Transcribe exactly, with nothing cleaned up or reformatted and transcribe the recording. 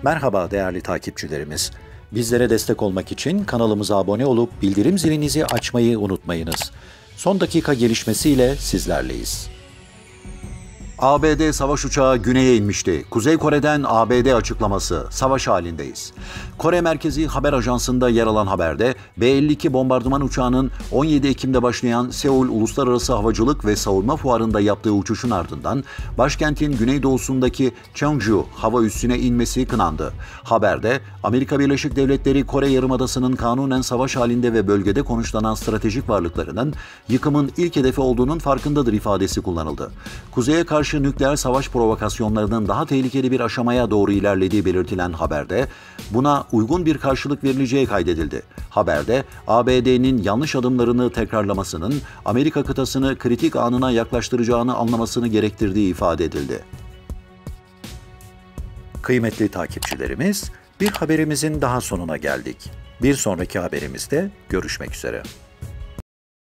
Merhaba değerli takipçilerimiz. Bizlere destek olmak için kanalımıza abone olup bildirim zilinizi açmayı unutmayınız. Son dakika gelişmesiyle sizlerleyiz. A B D savaş uçağı güneye inmişti. Kuzey Kore'den A B D açıklaması. Savaş halindeyiz. Kore Merkezi Haber Ajansı'nda yer alan haberde B elli iki bombardıman uçağının on yedi Ekim'de başlayan Seul Uluslararası Havacılık ve Savunma Fuarı'nda yaptığı uçuşun ardından başkentin güneydoğusundaki Cheongju hava üssüne inmesi kınandı. Haberde Amerika Birleşik Devletleri Kore Yarımadası'nın kanunen savaş halinde ve bölgede konuşlanan stratejik varlıklarının yıkımın ilk hedefi olduğunun farkındadır ifadesi kullanıldı. Kuzeye karşı nükleer savaş provokasyonlarının daha tehlikeli bir aşamaya doğru ilerlediği belirtilen haberde buna uygun bir karşılık verileceği kaydedildi. Haberde A B D'nin yanlış adımlarını tekrarlamasının Amerika kıtasını kritik anına yaklaştıracağını anlamasını gerektirdiği ifade edildi. Kıymetli takipçilerimiz, bir haberimizin daha sonuna geldik. Bir sonraki haberimizde görüşmek üzere.